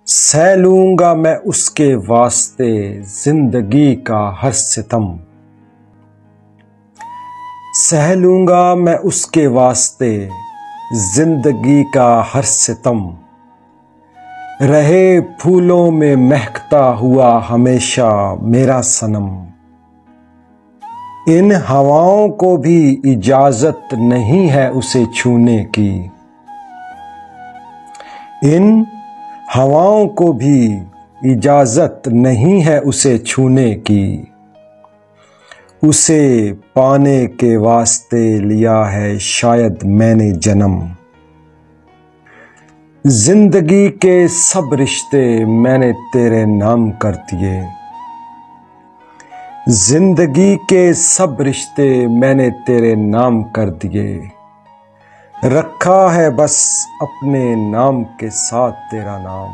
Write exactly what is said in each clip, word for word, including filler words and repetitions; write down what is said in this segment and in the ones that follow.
सह लूंगा मैं उसके वास्ते जिंदगी का हर सितम। सह लूंगा मैं उसके वास्ते जिंदगी का हर सितम। रहे फूलों में महकता हुआ हमेशा मेरा सनम। इन हवाओं को भी इजाजत नहीं है उसे छूने की। इन हवाओं को भी इजाजत नहीं है उसे छूने की। उसे पाने के वास्ते लिया है शायद मैंने जन्म। जिंदगी के सब रिश्ते मैंने तेरे नाम कर दिए। जिंदगी के सब रिश्ते मैंने तेरे नाम कर दिए। रखा है बस अपने नाम के साथ तेरा नाम।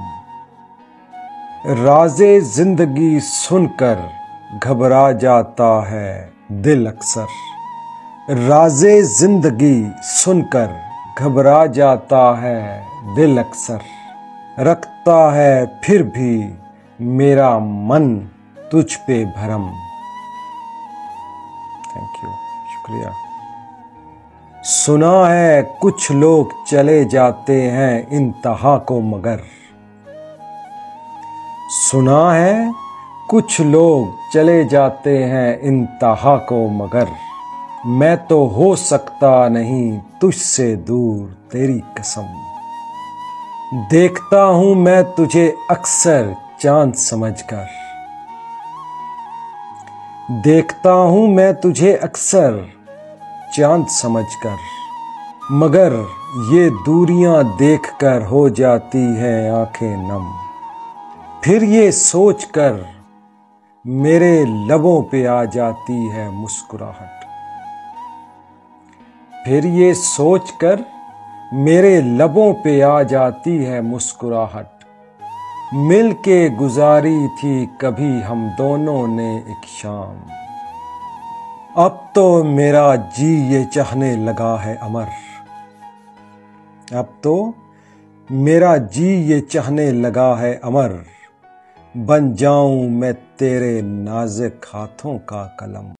राज़े जिंदगी सुनकर घबरा जाता है दिल अक्सर। राज़े जिंदगी सुनकर घबरा जाता है दिल अक्सर। रखता है फिर भी मेरा मन तुझ पे भरम। थैंक यू, शुक्रिया। सुना है कुछ लोग चले जाते हैं इंतहा को मगर। सुना है कुछ लोग चले जाते हैं इंतहा को मगर। मैं तो हो सकता नहीं तुझसे दूर तेरी कसम। देखता हूं मैं तुझे अक्सर चांद समझकर। देखता हूं मैं तुझे अक्सर चांद समझकर। मगर ये दूरियां देखकर हो जाती हैं आंखें नम। फिर ये सोचकर मेरे लबों पे आ जाती है मुस्कुराहट। फिर ये सोचकर मेरे लबों पे आ जाती है मुस्कुराहट। मिल के गुजारी थी कभी हम दोनों ने एक शाम। अब तो मेरा जी ये चाहने लगा है अमर। अब तो मेरा जी ये चाहने लगा है अमर। बन जाऊं मैं तेरे नाज़ुक हाथों का कलम।